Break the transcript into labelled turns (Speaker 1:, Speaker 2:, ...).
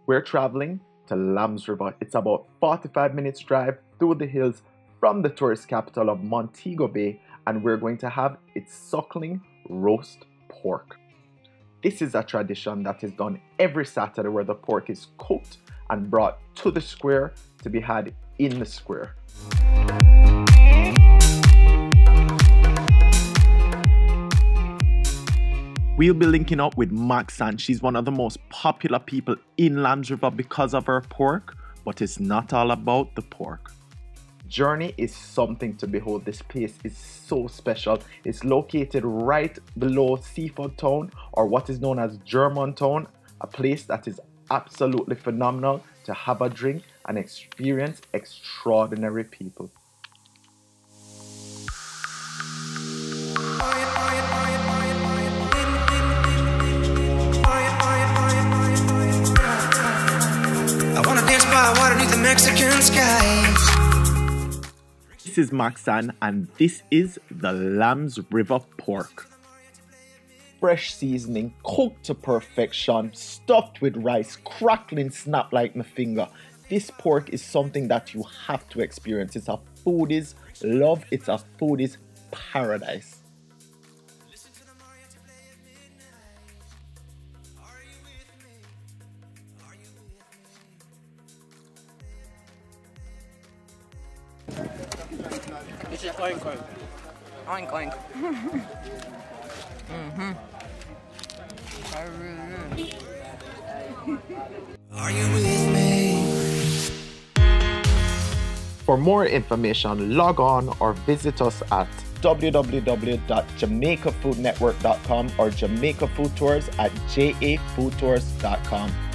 Speaker 1: We're traveling to Lambs River. It's about 45 minutes drive through the hills from the tourist capital of Montego Bay, and we're going to have its suckling roast pork. This is a tradition that is done every Saturday where the pork is cooked and brought to the square to be had in the square. We'll be linking up with Maxanne. She's one of the most popular people in Lambs River because of her pork, but it's not all about the pork. Journey is something to behold. This place is so special. It's located right below Seafood Town, or what is known as Germantown, a place that is absolutely phenomenal to have a drink and experience extraordinary people.
Speaker 2: I wanna dance by water beneath the Mexican skies.
Speaker 1: This is Maxanne, and this is the Lambs River pork. Fresh seasoning, cooked to perfection, stuffed with rice, crackling snap like my finger. This pork is something that you have to experience. It's a foodie's love, it's a foodie's paradise.
Speaker 3: It's just oink oink. Oink oink.
Speaker 2: Are you with me?
Speaker 1: For more information, log on or visit us at www.jamaicafoodnetwork.com or Jamaica Food Tours at jafoodtours.com.